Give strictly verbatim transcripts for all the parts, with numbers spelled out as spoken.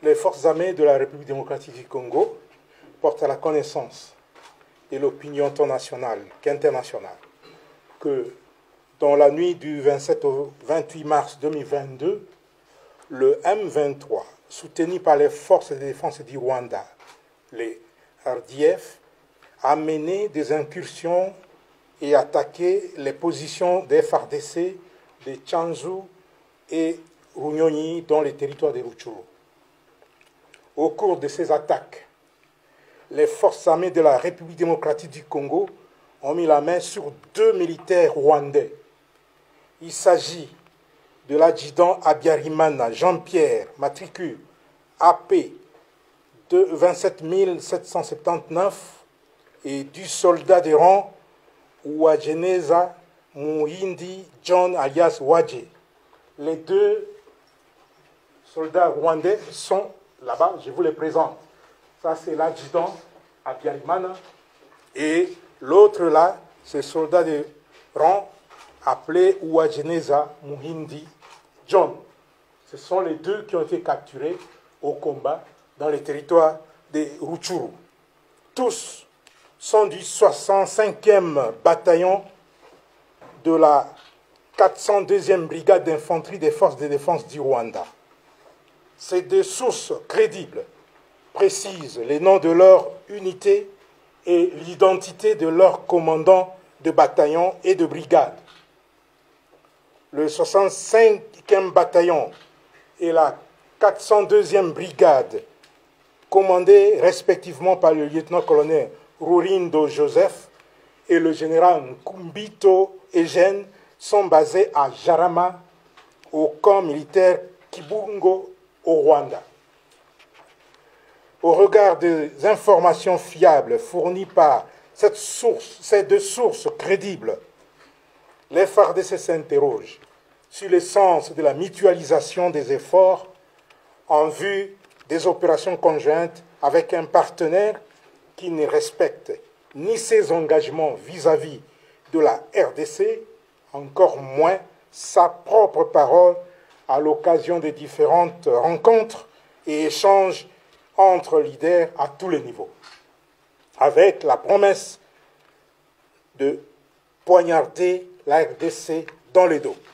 les forces armées de la République démocratique du Congo portent à la connaissance de l'opinion tant nationale qu'internationale que dans la nuit du vingt-sept au vingt-huit mars deux mille vingt-deux, le M vingt-trois, soutenu par les forces de défense du Rwanda, les R D F, a mené des incursions et attaqué les positions des F A R D C de Tchanzu et Runyonyi dans les territoires de Rutshuru. Au cours de ces attaques, les forces armées de la République démocratique du Congo ont mis la main sur deux militaires rwandais. Il s'agit de l'adjudant Habyarimana Jean-Pierre, matricule A P de vingt-sept mille sept cent soixante-dix-neuf, et du soldat de rang Uwajeneza Muhindi John alias Wadje. Les deux soldats rwandais sont là-bas, je vous les présente. Ça, c'est l'adjudant Habyarimana. Et l'autre là, c'est le soldat de rang appelé Uwajeneza Muhindi John. Ce sont les deux qui ont été capturés au combat dans les territoires de Rutshuru. Tous sont du soixante-cinquième bataillon de la quatre cent deuxième brigade d'infanterie des forces de défense du Rwanda. Ces deux sources crédibles précisent les noms de leur unité et l'identité de leurs commandants de bataillon et de brigade. Le soixante-cinquième bataillon et la quatre cent deuxième brigade, commandés respectivement par le lieutenant-colonel Rurindo Joseph et le général Nkumbito Eugène, sont basés à Jarama, au camp militaire Kibungo, au Rwanda. Au regard des informations fiables fournies par cette source, ces deux sources crédibles, les F A R D C s'interrogent sur l'essence de la mutualisation des efforts en vue des opérations conjointes avec un partenaire qui ne respecte ni ses engagements vis-à-vis de la R D C, encore moins sa propre parole à l'occasion des différentes rencontres et échanges entre leaders à tous les niveaux, avec la promesse de poignarder la R D C dans le dos.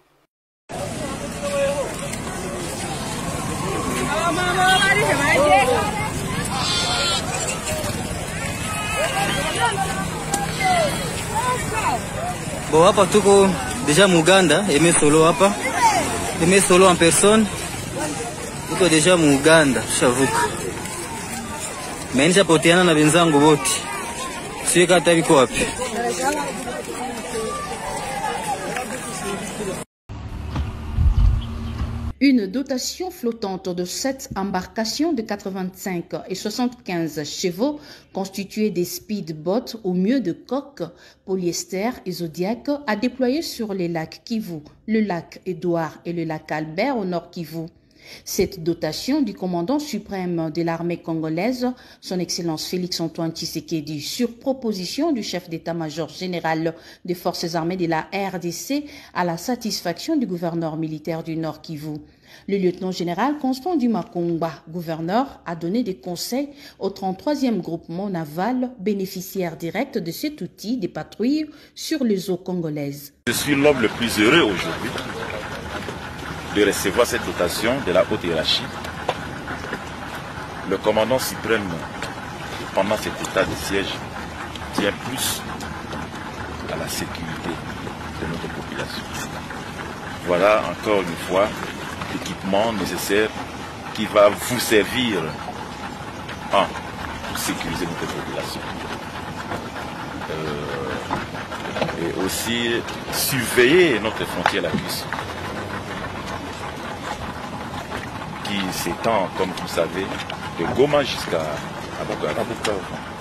Bon, hapa tuko deja Muganda, Aimé Solo hapa. Aimé Solo en personne. Tuko deja Muganda, shavuka. Menisha poteana na benzangu wote. Sio kata biko wapi. Une dotation flottante de sept embarcations de quatre-vingt-cinq et soixante-quinze chevaux constituées des speedboats au mieux de coques, polyester et Zodiac a déployé sur les lacs Kivu, le lac Édouard et le lac Albert au nord Kivu. Cette dotation du commandant suprême de l'armée congolaise, son Excellence Félix-Antoine Tshisekedi, sur proposition du chef d'état-major général des forces armées de la R D C, à la satisfaction du gouverneur militaire du Nord Kivu. Le lieutenant-général Constant Dumakumba, gouverneur, a donné des conseils au trente-troisième groupement naval, bénéficiaire direct de cet outil des patrouilles sur les eaux congolaises. Je suis l'homme le plus heureux aujourd'hui de recevoir cette dotation de la haute hiérarchie. Le commandant suprême, pendant cet état de siège, tient plus à la sécurité de notre population. Voilà encore une fois l'équipement nécessaire qui va vous servir un, pour sécuriser notre population. Euh, et aussi surveiller notre frontière la cuisse, qui s'étend, comme vous savez, de Goma jusqu'à Bukavu.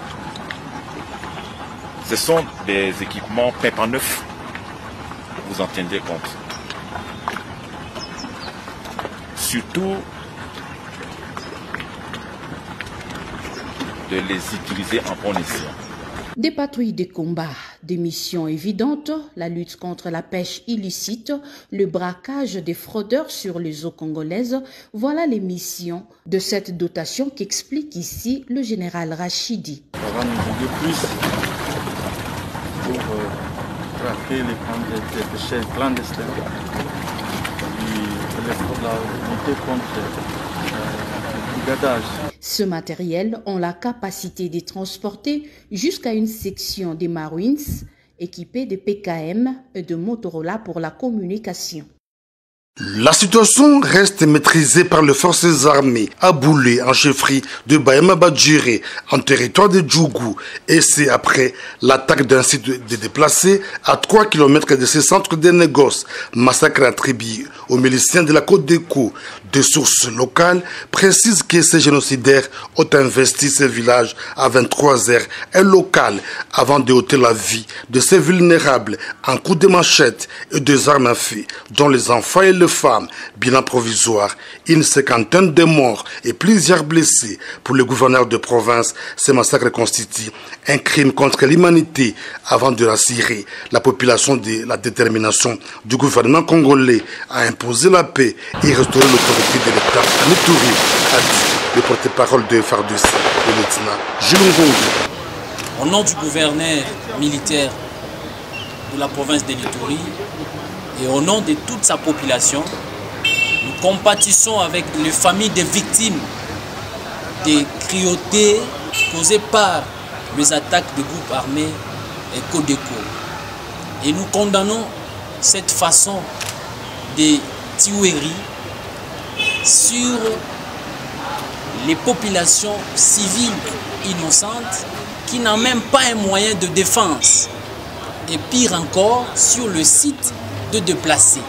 Ce sont des équipements pimpant neufs, vous en tiendrez compte. Surtout de les utiliser en bon escient. Des patrouilles de combat, des missions évidentes, la lutte contre la pêche illicite, le braquage des fraudeurs sur les eaux congolaises, voilà les missions de cette dotation qu'explique ici le général Rachidi. Ça va nous aider plus pour euh, traquer les pêcheurs clandestins et la lutter contre euh, le brigadage. Ce matériel ont la capacité de transporter jusqu'à une section des Marines équipée de P K M et de Motorola pour la communication. La situation reste maîtrisée par les forces armées à Boulé, en chefferie de Bayama Badjiré, en territoire de Djougou. Et c'est après l'attaque d'un site de déplacés à trois kilomètres de ce centre de négoce. Massacre attribué aux miliciens de la Côte d'Écho. Des sources locales précisent que ces génocidaires ont investi ces villages à vingt-trois heures et locales avant de ôter la vie de ces vulnérables en coups de machette et des armes à feu, dont les enfants et les femmes. Bilan provisoire, une cinquantaine de morts et plusieurs blessés. Pour le gouverneur de province, ces massacres constituent un crime contre l'humanité avant de rassurer la population de la détermination du gouvernement congolais à imposer la paix et restaurer l'autorité de l'État à Ituri, a dit le porte-parole de F A R D C, le lieutenant Jules Ngongo. Au nom du gouverneur militaire de la province de l'Ituri et au nom de toute sa population, nous compatissons avec les familles des victimes des cruautés causées par les attaques de groupes armés et Codeco. Et nous condamnons cette façon de tuerie sur les populations civiles innocentes qui n'ont même pas un moyen de défense. Et pire encore, sur le site de déplacés.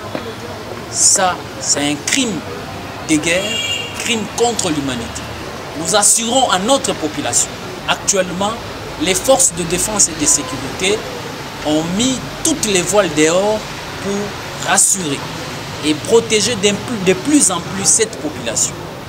Ça, c'est un crime de guerre, crime contre l'humanité. Nous assurons à notre population. Actuellement, les forces de défense et de sécurité ont mis toutes les voiles dehors pour rassurer et protéger de plus en plus cette population.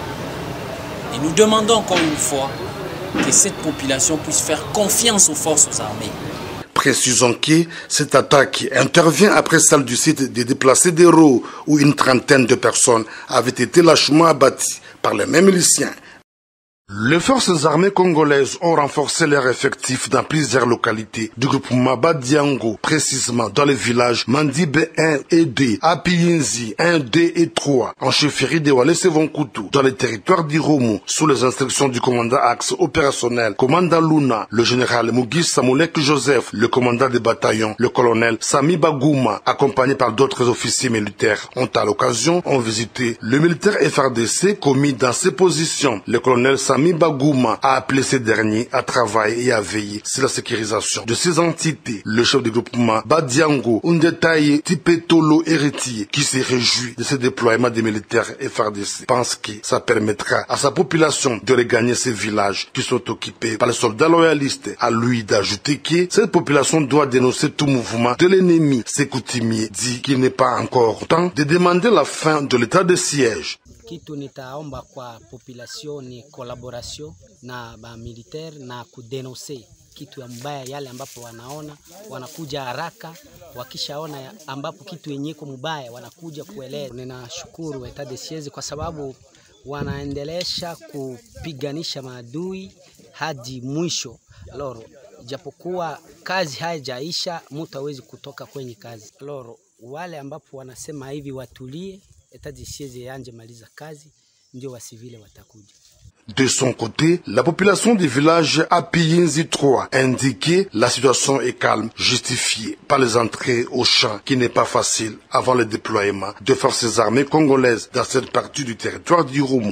Et nous demandons encore une fois que cette population puisse faire confiance aux forces armées. Précisons que cette attaque intervient après celle du site des déplacés d'Hérault où une trentaine de personnes avaient été lâchement abattues par les mêmes miliciens. Les forces armées congolaises ont renforcé leurs effectifs dans plusieurs localités du groupement Badiango, précisément dans les villages Mandibe un et deux, Apiyinzi un, deux et trois, en chefferie de Walese-Vonkoutou, dans les territoires d'Iromo, sous les instructions du commandant axe opérationnel, commandant Luna, le général Mugis Samoulek Joseph, le commandant des bataillons, le colonel Sami Bagouma, accompagné par d'autres officiers militaires, ont à l'occasion ont visité le militaire F A R D C commis dans ses positions. Le colonel Sami Sami Bagouma a appelé ces derniers à travailler et à veiller sur la sécurisation de ces entités. Le chef du groupement Badiango, Undetaye Tipetolo Héritier, qui se réjouit de ce déploiement des militaires F A R D C, pense que ça permettra à sa population de regagner ces villages qui sont occupés par les soldats loyalistes. À lui d'ajouter que cette population doit dénoncer tout mouvement de l'ennemi. Ses coutumiers dit qu'il n'est pas encore temps de demander la fin de l'état de siège. Kitu nitaomba kwa population ni collaboration na ba militaire na kudenonse kitu ya mbaya yale ambapo wanaona wanakuja haraka, wakishaona ambapo kitu yenye iko mbaya wanakuja kueleza. Ninashukuru etat de siege kwa sababu wanaendelesha kupiganisha maadui hadi mwisho. Loro japokuwa kazi haijaisha, mtu hawezi kutoka kwenye kazi. Loro wale ambapo wanasema hivi watulie, etat de siege yanje maliza kazi, ndio wa civile watakuja. De son côté, la population du village Apiyinzi trois indiquait la situation est calme, justifiée par les entrées au champ qui n'est pas facile avant le déploiement de forces armées congolaises dans cette partie du territoire d'Irumu.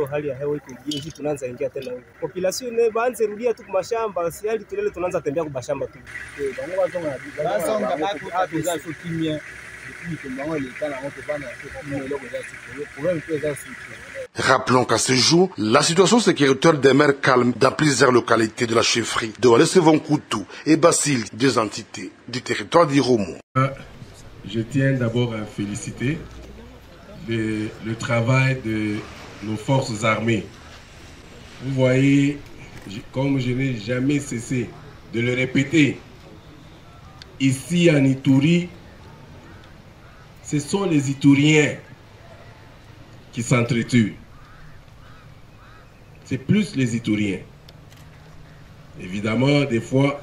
Rappelons qu'à ce jour, la situation sécuritaire demeure calme dans plusieurs localités de la chefferie de Walese-Vonkoutou et Basile, deux entités du territoire d'Irumu. Je tiens d'abord à féliciter le, le travail de nos forces armées. Vous voyez, comme je n'ai jamais cessé de le répéter. Ici en Ituri, ce sont les Ituriens qui s'entretuent. C'est plus les Ituriens. Évidemment, des fois,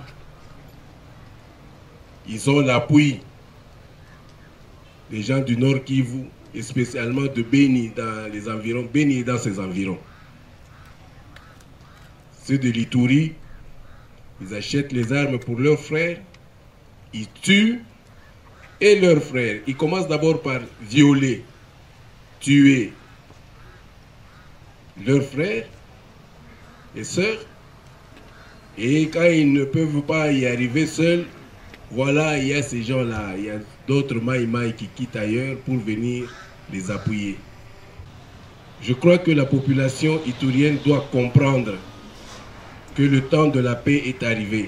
ils ont l'appui des gens du Nord Kivu, et spécialement de Beni dans les environs, Beni et dans ses environs. Ceux de l'Ituri, ils achètent les armes pour leurs frères, ils tuent, et leurs frères, ils commencent d'abord par violer, tuer leurs frères et sœurs, et quand ils ne peuvent pas y arriver seuls, voilà, il y a ces gens-là, il y a d'autres maïmaï qui quittent ailleurs pour venir les appuyer. Je crois que la population iturienne doit comprendre que le temps de la paix est arrivé.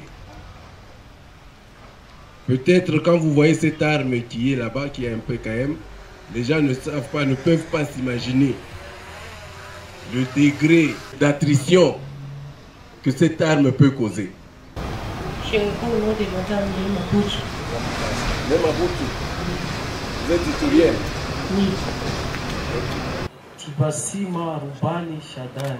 Peut-être quand vous voyez cette arme qui est là-bas, qui est un P K M, les gens ne savent pas, ne peuvent pas s'imaginer le degré d'attrition que cette arme peut causer. Chez vous, nous devons aller Maputo. Le Maputo. Vous êtes iturienne? Oui. Tibasima Rubani Shadai.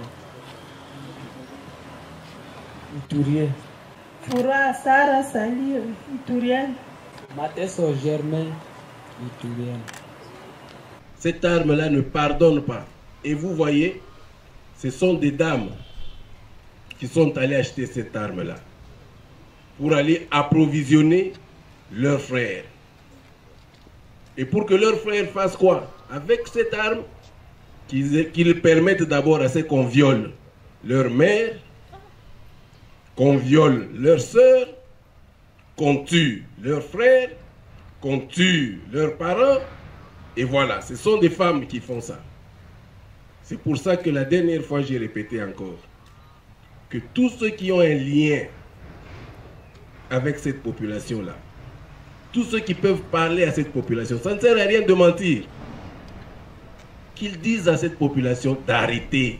Iturien. Fura Sara Salir, Iturien. Mateso Germain, Iturien. Cette arme-là ne pardonne pas. Et vous voyez, ce sont des dames qui sont allées acheter cette arme-là pour aller approvisionner leurs frères. Et pour que leurs frères fassent quoi? Avec cette arme, qu'ils qu'ils permettent d'abord à ce qu'on viole leur mère, qu'on viole leurs sœurs, qu'on tue leurs frères, qu'on tue leurs parents. Et voilà, ce sont des femmes qui font ça. C'est pour ça que la dernière fois, j'ai répété encore, que tous ceux qui ont un lien avec cette population-là, tous ceux qui peuvent parler à cette population, ça ne sert à rien de mentir, qu'ils disent à cette population d'arrêter.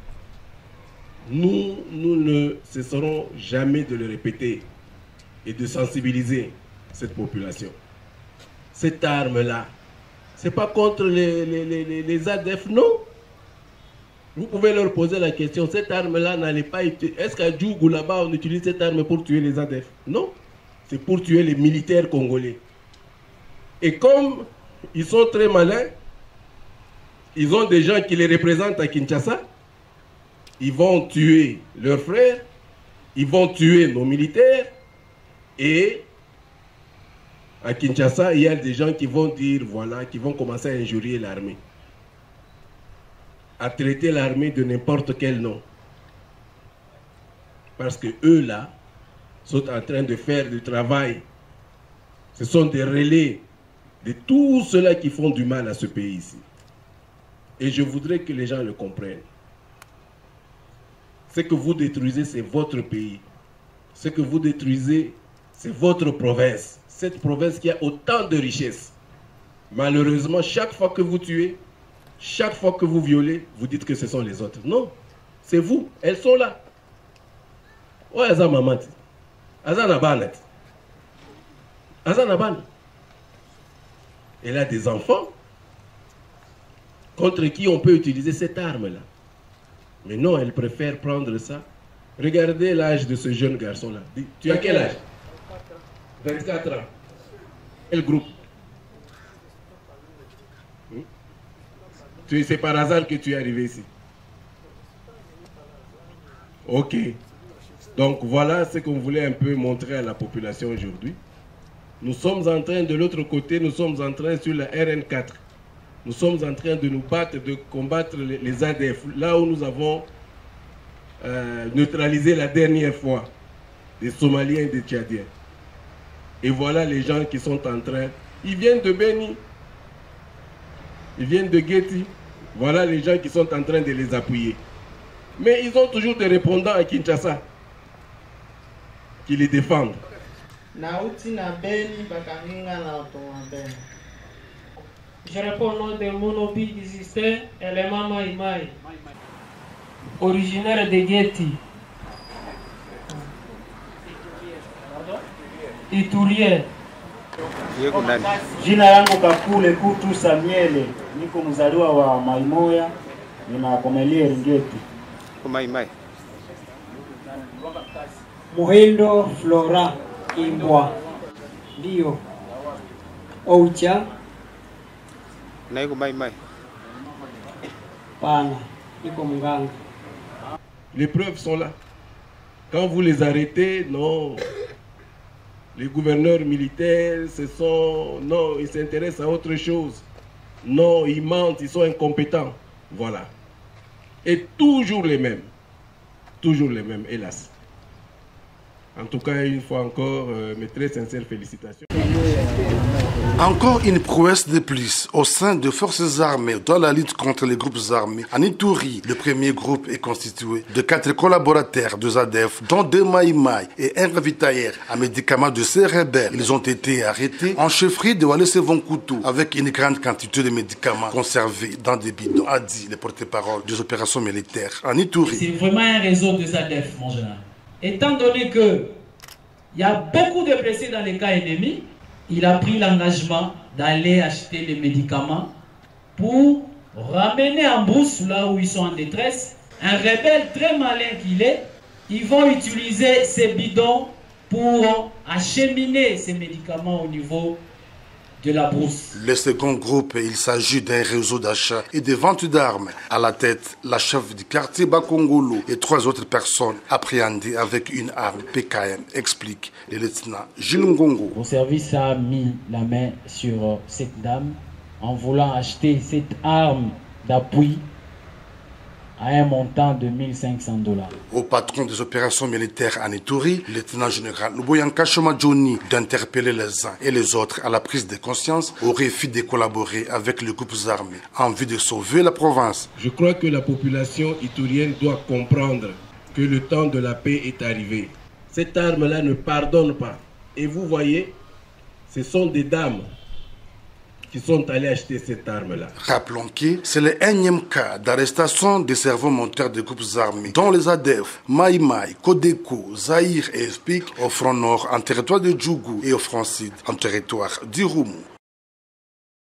Nous, nous ne cesserons jamais de le répéter et de sensibiliser cette population. Cette arme-là, ce n'est pas contre les, les, les, les A D F, non. Vous pouvez leur poser la question, cette arme-là n'allait pas être... Est-ce qu'à Djougou, là-bas, on utilise cette arme pour tuer les A D F? Non, c'est pour tuer les militaires congolais. Et comme ils sont très malins, ils ont des gens qui les représentent à Kinshasa, ils vont tuer leurs frères, ils vont tuer nos militaires, et à Kinshasa, il y a des gens qui vont dire, voilà, qui vont commencer à injurier l'armée, à traiter l'armée de n'importe quel nom. Parce que eux là, sont en train de faire du travail. Ce sont des relais de tous ceux-là qui font du mal à ce pays ici. Et je voudrais que les gens le comprennent. Ce que vous détruisez, c'est votre pays. Ce que vous détruisez, c'est votre province. Cette province qui a autant de richesses. Malheureusement, chaque fois que vous tuez, chaque fois que vous violez, vous dites que ce sont les autres. Non, c'est vous. Elles sont là. Oh, Aza Mamat. Aza Nabanat. Aza Naban. Elle a des enfants contre qui on peut utiliser cette arme-là. Mais non, elle préfère prendre ça. Regardez l'âge de ce jeune garçon-là. Tu as quel âge? vingt-quatre ans. Quel groupe? C'est par hasard que tu es arrivé ici. Ok. Donc voilà ce qu'on voulait un peu montrer à la population aujourd'hui. Nous sommes en train, de l'autre côté, nous sommes en train sur la R N quatre. Nous sommes en train de nous battre, de combattre les, les A D F. Là où nous avons euh, neutralisé la dernière fois des Somaliens et des Tchadiens. Et voilà les gens qui sont en train. Ils viennent de Beni. Ils viennent de Geti. Voilà les gens qui sont en train de les appuyer. Mais ils ont toujours des répondants à Kinshasa qui les défendent. Je réponds au nom de Monobi Diziste, élément Maïmaï, originaire de Geti. Itulie. Jina yangu Kakule Kutu Samuele, niko mzaliwa wa Maimoya, ninakomelia Eringeti. Maimai. Muhindo Flora Imbwa. Ndio. Oucha. Naiko Maimai. Pana, niko mganga. Les preuves sont là. Quand vous les arrêtez, non. Les gouverneurs militaires, ce sont... Non, ils s'intéressent à autre chose. Non, ils mentent, ils sont incompétents. Voilà. Et toujours les mêmes. Toujours les mêmes, hélas. En tout cas, une fois encore, euh, mes très sincères félicitations. Encore une prouesse de plus au sein des forces armées dans la lutte contre les groupes armés. En Ituri, le premier groupe est constitué de quatre collaborateurs de ZADEF, dont deux Maïmaï et un ravitailleur à médicaments de ces rebelles. Ils ont été arrêtés en chefferie de Walese-Vonkoutou avec une grande quantité de médicaments conservés dans des bidons, a dit le porte-parole des opérations militaires en Ituri. C'est vraiment un réseau de ZADEF, mon général. Étant donné qu'il y a beaucoup de blessés dans les cas ennemis, il a pris l'engagement d'aller acheter les médicaments pour ramener en brousse là où ils sont en détresse. Un rebelle très malin qu'il est, ils vont utiliser ces bidons pour acheminer ces médicaments au niveau de la brousse. Le second groupe, il s'agit d'un réseau d'achat et de vente d'armes. À la tête, la chef du quartier Bakongolo et trois autres personnes appréhendées avec une arme P K M, explique le lieutenant Gilles Ngongo. Mon service a mis la main sur cette dame en voulant acheter cette arme d'appui à un montant de mille cinq cents dollars. Au patron des opérations militaires en Ituri, le lieutenant général Luboyanka Johnny, d'interpeller les uns et les autres à la prise de conscience au refus de collaborer avec les groupes armés en vue de sauver la province. Je crois que la population iturienne doit comprendre que le temps de la paix est arrivé. Cette arme-là ne pardonne pas. Et vous voyez, ce sont des dames qui sont allés acheter cette arme-là. Rappelons que c'est le énième cas d'arrestation des cerveaux monteurs des groupes armés, dont les ADEF, Maïmaï, Kodeko, Zaïre et Espik, au front nord en territoire de Djougou et au front sud en territoire d'Irumu.